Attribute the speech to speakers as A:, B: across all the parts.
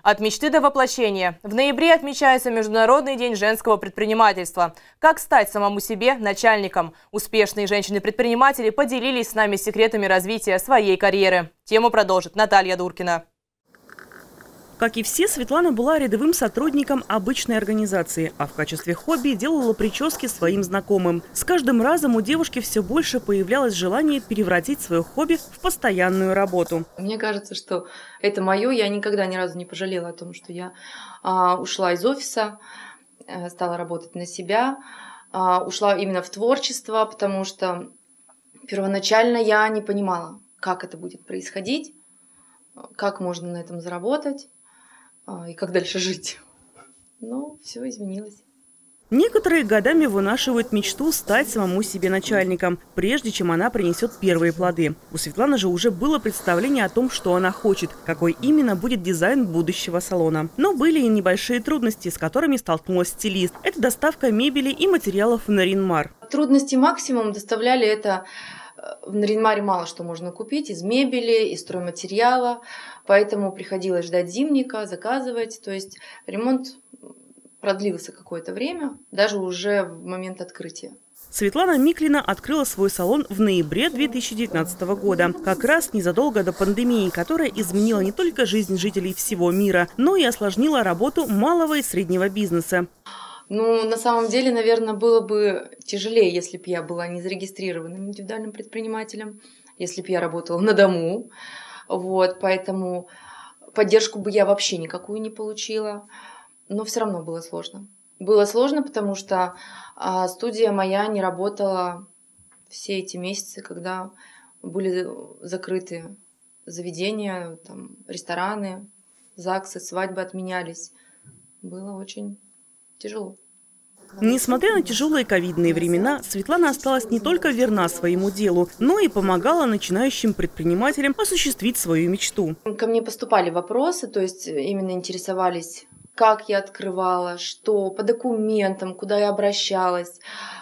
A: От мечты до воплощения. В ноябре отмечается Международный день женского предпринимательства. Как стать самому себе начальником? Успешные женщины-предприниматели поделились с нами секретами развития своей карьеры. Тему продолжит Наталья Дуркина.
B: Как и все, Светлана была рядовым сотрудником обычной организации, а в качестве хобби делала прически своим знакомым. С каждым разом у девушки все больше появлялось желание превратить свое хобби в постоянную работу.
C: Мне кажется, что это мое. Я никогда ни разу не пожалела о том, что я ушла из офиса, стала работать на себя, ушла именно в творчество, потому что первоначально я не понимала, как это будет происходить, как можно на этом заработать. И как дальше жить. Но все изменилось.
B: Некоторые годами вынашивают мечту стать самому себе начальником, прежде чем она принесет первые плоды. У Светланы же уже было представление о том, что она хочет, какой именно будет дизайн будущего салона. Но были и небольшие трудности, с которыми столкнулась стилист. Это доставка мебели и материалов в Нарин-Мар.
C: Трудности максимум доставляли это. В Нарин-Маре мало что можно купить из мебели, из стройматериала, поэтому приходилось ждать зимника, заказывать. То есть ремонт продлился какое-то время, даже уже в момент открытия.
B: Светлана Миклина открыла свой салон в ноябре 2019 года, как раз незадолго до пандемии, которая изменила не только жизнь жителей всего мира, но и осложнила работу малого и среднего бизнеса.
C: Ну, на самом деле, наверное, было бы тяжелее, если бы я была не зарегистрированным индивидуальным предпринимателем, если бы я работала на дому. Вот, поэтому поддержку бы я вообще никакую не получила. Но все равно было сложно. Было сложно, потому что студия моя не работала все эти месяцы, когда были закрыты заведения, там, рестораны, ЗАГСы, свадьбы отменялись. Было очень тяжело.
B: Несмотря на тяжелые ковидные времена, Светлана осталась не только верна своему делу, но и помогала начинающим предпринимателям осуществить свою мечту.
C: Ко мне поступали вопросы, то есть именно интересовались, как я открывала, что по документам, куда я обращалась,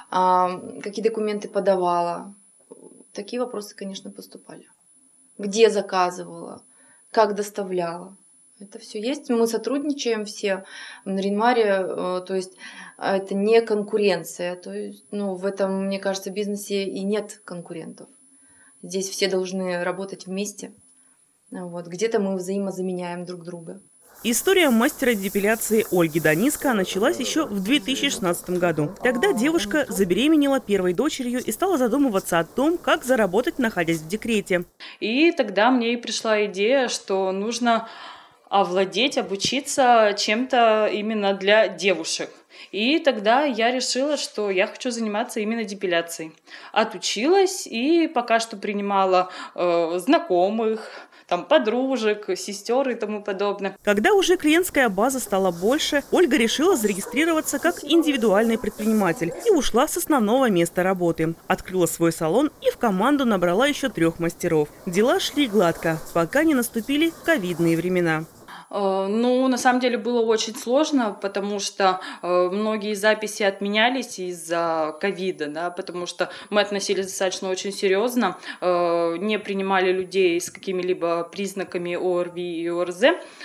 C: какие документы подавала. Такие вопросы, конечно, поступали. Где заказывала, как доставляла. Это все есть. Мы сотрудничаем все в Нарин-Маре, то есть это не конкуренция. То есть, в этом, мне кажется, бизнесе и нет конкурентов. Здесь все должны работать вместе. Вот. Где-то мы взаимозаменяем друг друга.
B: История мастера депиляции Ольги Даниско началась еще в 2016 году. Тогда девушка забеременела первой дочерью и стала задумываться о том, как заработать, находясь в декрете.
D: И тогда мне и пришла идея, что нужно овладеть, обучиться чем-то именно для девушек. И тогда я решила, что я хочу заниматься именно депиляцией. Отучилась и пока что принимала знакомых, подружек, сестер и тому подобное.
B: Когда уже клиентская база стала больше, Ольга решила зарегистрироваться как индивидуальный предприниматель и ушла с основного места работы. Открыла свой салон и в команду набрала еще 3 мастеров. Дела шли гладко, пока не наступили ковидные времена.
D: На самом деле было очень сложно, потому что многие записи отменялись из-за ковида, да, потому что мы относились достаточно очень серьезно, не принимали людей с какими-либо признаками ОРВИ и ОРЗ,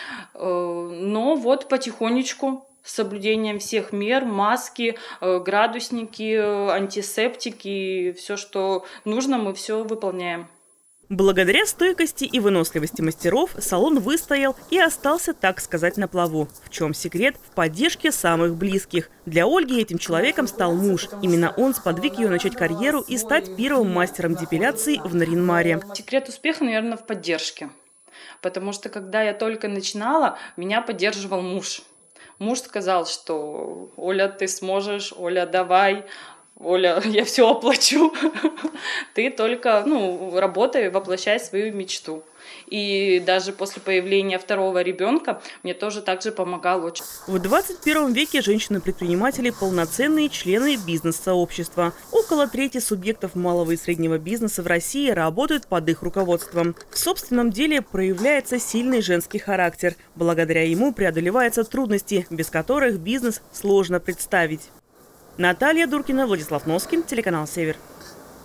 D: но вот потихонечку, с соблюдением всех мер, маски, градусники, антисептики, все, что нужно, мы все выполняем.
B: Благодаря стойкости и выносливости мастеров салон выстоял и остался, так сказать, на плаву. В чем секрет? В поддержке самых близких. Для Ольги этим человеком стал муж. Именно он сподвиг ее начать карьеру и стать первым мастером депиляции в Нарин-Маре.
D: Секрет успеха, наверное, в поддержке. Потому что, когда я только начинала, меня поддерживал муж. Муж сказал, что «Оля, ты сможешь, Оля, давай». Оля, я все оплачу. Ты только, работай, воплощай свою мечту. И даже после появления второго ребенка мне тоже так же помогал очень.
B: В 21 веке женщины-предприниматели – полноценные члены бизнес-сообщества. Около трети субъектов малого и среднего бизнеса в России работают под их руководством. В собственном деле проявляется сильный женский характер. Благодаря ему преодолеваются трудности, без которых бизнес сложно представить. Наталья Дуркина, Владислав Носкин, телеканал «Север».